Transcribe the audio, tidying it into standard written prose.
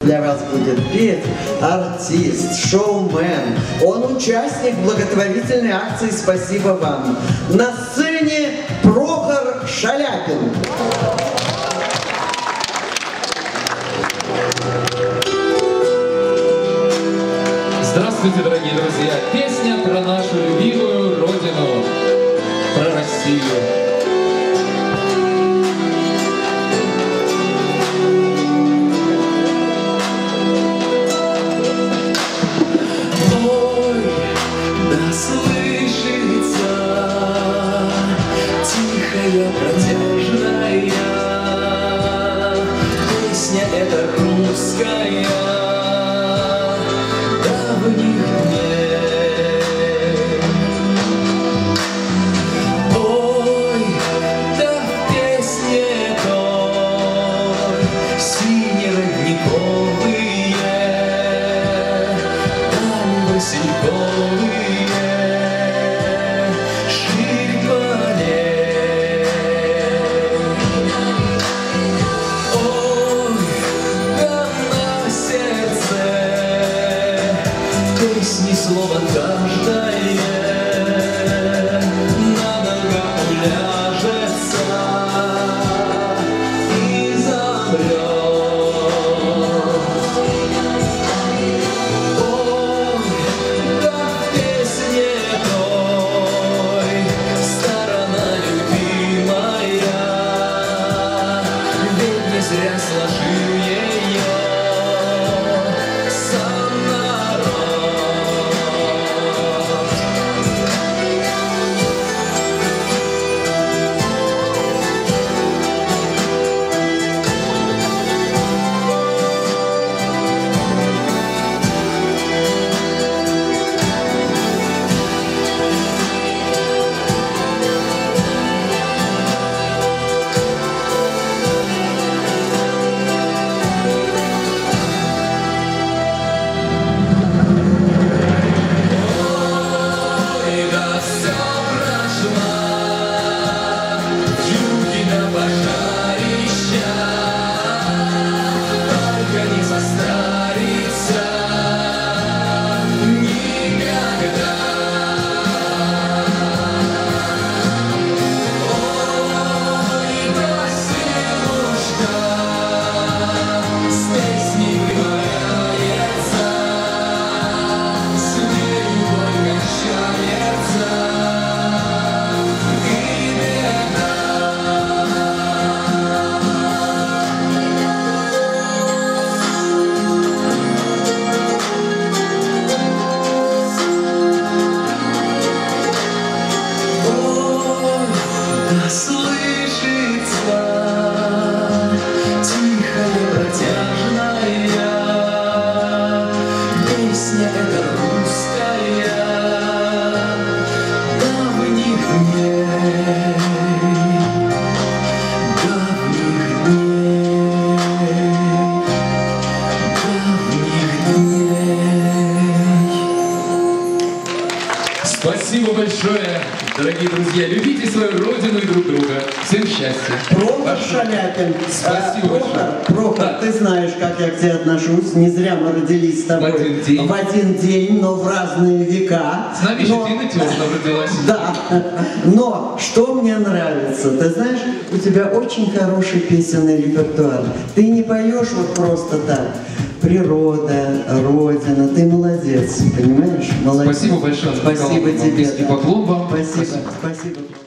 Для вас будет петь артист, шоумен. Он участник благотворительной акции «Спасибо вам». На сцене Прохор Шаляпин. Здравствуйте, дорогие друзья! Песня про нашу любимую Родину, про Россию. Ой, да слышится тихая, протяжная песня эта русская. Песни слово каждое надолго уляжется и замрет. Ой, да в песне той сторона любимая, ведь не зря сложил ее сам народ. Слышится тихая, протяжная песня эта русская давних дней, давних дней. Спасибо большое, дорогие друзья. Любите свою Родину и друг друга. Всем счастья. Прохор Шаляпин. Спасибо большое. Прохор, Да. ты знаешь, как я к тебе отношусь. Не зря мы родились с тобой В один день. но в разные века. С нами еще Тина Тёстова родилась. Да, но что мне нравится, ты знаешь, у тебя очень хороший песенный репертуар. Ты не поешь вот просто так. Природа, Родина, ты молодец, понимаешь? Молодец. Спасибо большое. Спасибо тебе. Поклон вам. Спасибо. Спасибо.